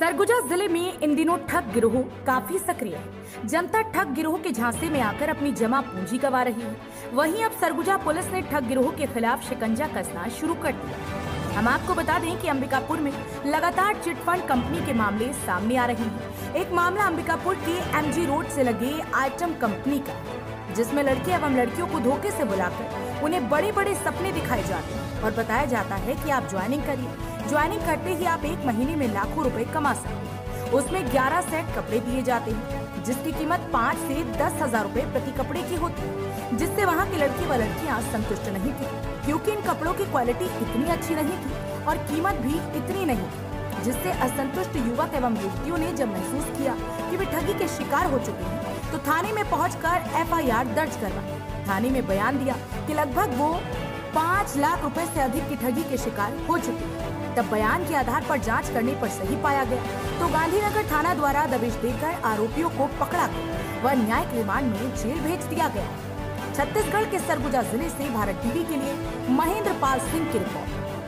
सरगुजा जिले में इन दिनों ठग गिरोह काफी सक्रिय है। जनता ठग गिरोह के झांसे में आकर अपनी जमा पूंजी गंवा रही है। वहीं अब सरगुजा पुलिस ने ठग गिरोह के खिलाफ शिकंजा कसना शुरू कर दिया। हम आपको बता दें कि अंबिकापुर में लगातार चिटफंड कंपनी के मामले सामने आ रहे हैं। एक मामला अंबिकापुर के MG रोड से लगे आइटम कंपनी का है, जिसमें लड़के एवं लड़कियों को धोखे से बुलाकर उन्हें बड़े बड़े सपने दिखाए जाते हैं और बताया जाता है कि आप ज्वाइनिंग करिए। ज्वाइनिंग करते ही आप 1 महीने में लाखों रुपए कमा सकते हैं। उसमें 11 सेट कपड़े दिए जाते हैं, जिसकी कीमत 5 से 10 हजार रुपए प्रति कपड़े की होती है, जिससे वहाँ की लड़की व लड़कियाँ संतुष्ट नहीं थी, क्योंकि इन कपड़ों की क्वालिटी इतनी अच्छी नहीं थी और कीमत भी इतनी नहीं थी, जिससे असंतुष्ट युवक एवं युवतियों ने जब महसूस किया कि वे ठगी के शिकार हो चुके हैं, तो थाने में पहुंचकर FIR दर्ज करवाई। थाने में बयान दिया कि लगभग वो 5 लाख रुपए से अधिक की ठगी के शिकार हो चुके हैं। तब बयान के आधार पर जांच करने पर सही पाया गया, तो गांधीनगर थाना द्वारा दबिश देकर आरोपियों को पकड़ा गया व न्यायिक रिमांड में जेल भेज दिया गया। छत्तीसगढ़ के सरगुजा जिले से भारत टीवी के लिए महेंद्र पाल सिंह की रिपोर्ट।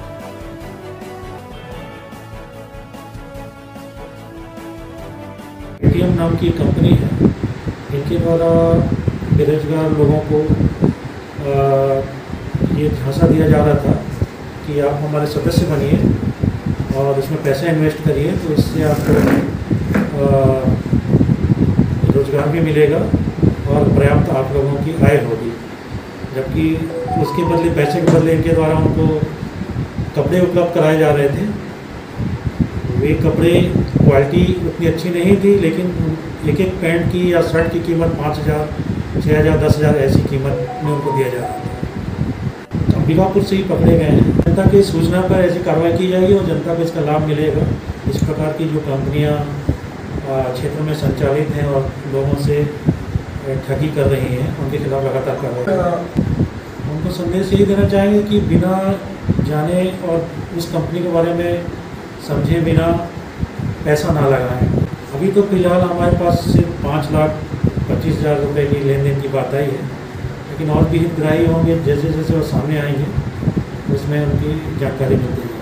ATM नाम की कंपनी है, इनके द्वारा बेरोजगार लोगों को ये झांसा दिया जा रहा था कि आप हमारे सदस्य बनिए और इसमें पैसा इन्वेस्ट करिए, तो इससे आपको रोजगार भी मिलेगा और पर्याप्त आप लोगों की आय होगी। जबकि उसके बदले, पैसे के बदले इनके द्वारा उनको कपड़े उपलब्ध कराए जा रहे थे। वे कपड़े क्वालिटी उतनी अच्छी नहीं थी, लेकिन एक एक पैंट की या शर्ट की कीमत 5,000, 6,000, 10,000 ऐसी कीमत में उनको दिया जा रहा था। अंबिकापुर से ही पकड़े गए हैं। जनता की सूचना पर ऐसी कार्रवाई की जाएगी और जनता को इसका लाभ मिलेगा। इस प्रकार की जो कंपनियां क्षेत्र में संचालित हैं और लोगों से ठगी कर रही हैं, उनके खिलाफ लगातार कार्रवाई। उनको संदेश यही देना चाहेंगे कि बिना जाने और उस कंपनी के बारे में समझे बिना पैसा ना लगाएं। अभी तो फिलहाल हमारे पास सिर्फ 5,25,000 रुपये की लेन देन की बात आई है, लेकिन और भी हितग्राही होंगे, जैसे जैसे वो सामने आएंगे उसमें उनकी जानकारी मिलती है।